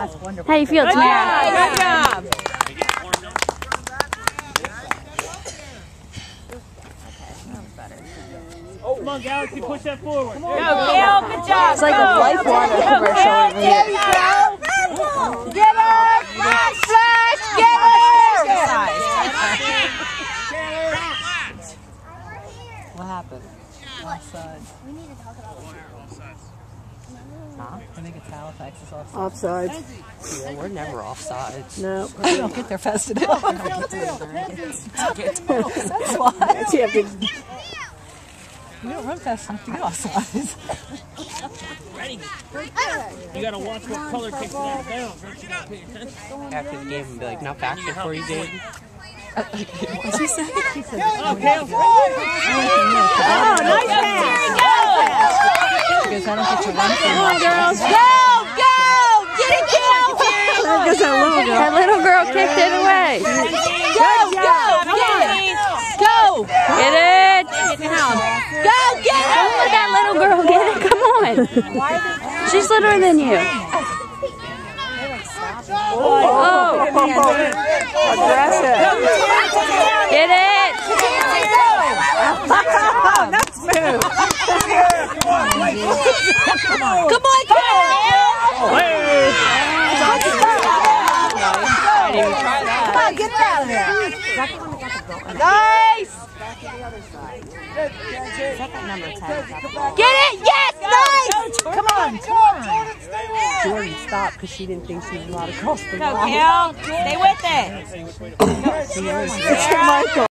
That's wonderful. How you feel, Tamara? Good job. Come on, Galaxy, push that forward. Go, Gail. Good job. It's like a Life Water commercial over here. There you go. Get her. Flash, flash. Get her. What happened? Offside. We need to talk about it. Huh? I think it's Halifax is offside. Offside. Yeah, we're never offside. No. We don't get there fast enough. That's why. You have to We don't run fast enough to get offside. Ready? You gotta watch what color kicks it out of bounds. Don't you gotta pay attention? After the game, and be like, not back before you did. What did she say? She said, Oh, Gail. Oh, nice pass. because I don't get to run for much. girls. Go, go. Get it, Gail. Because that little girl kicked it away. Go, go. Get it. Go. Get it. Go, get it. Don't let that little girl get it. Come on. She's littler than you. Oh. Aggressive. Get it. That's smooth. Come on, Gail. Come on, get it out of there. Nice. Get it. Yes, nice. Come on. Jordan stopped because she didn't think she was allowed to cross the Go, line. Gail. Stay with it. Michael.